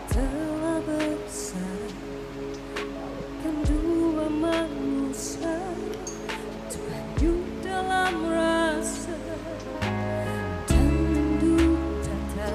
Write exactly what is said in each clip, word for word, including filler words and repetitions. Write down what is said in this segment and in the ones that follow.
telah besar, kan dua manusia terhanyut dalam rasa dan duka.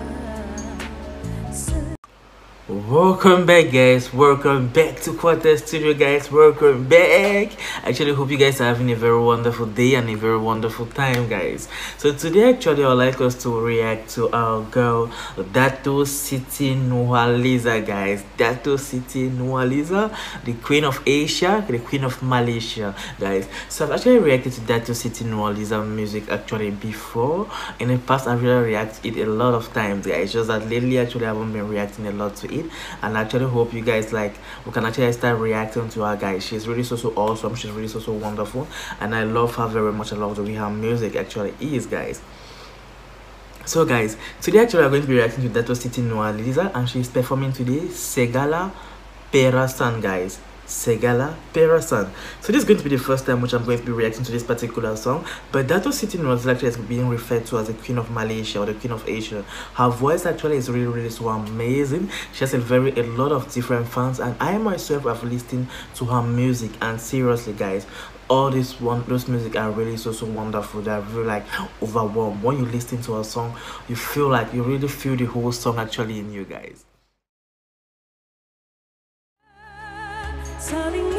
Welcome back, guys. Welcome back to Quarter Studio, guys. Welcome back. Actually, hope you guys are having a very wonderful day and a very wonderful time, guys. So today, actually, I would like us to react to our girl Dato Siti Nurhaliza, guys. Dato Siti Nurhaliza, the Queen of Asia, the Queen of Malaysia, guys. So I've actually reacted to Dato Siti Nurhaliza music actually before. In the past, I've really reacted it a lot of times, guys. Just that lately, actually, I haven't been reacting a lot to it, and I actually hope you guys like we can actually start reacting to her, guys. She's really so so awesome. She's really so so wonderful, and I love her very much. I love the way her music actually is, guys. So guys, today actually we're going to be reacting to Dato Siti Nurhaliza, and she's performing today Segala Perasaan, guys. Segala Perasaan. So this is going to be the first time which I'm going to be reacting to this particular song. But Dato Siti Nurhaliza actually is being referred to as the Queen of Malaysia or the Queen of Asia. Her voice actually is really really so amazing. She has a very a lot of different fans, and I myself have listened to her music, and seriously, guys, all this one those music are really so so wonderful. They're really like overwhelmed. When you listen to a song, you feel like you really feel the whole song actually in you, guys. Saling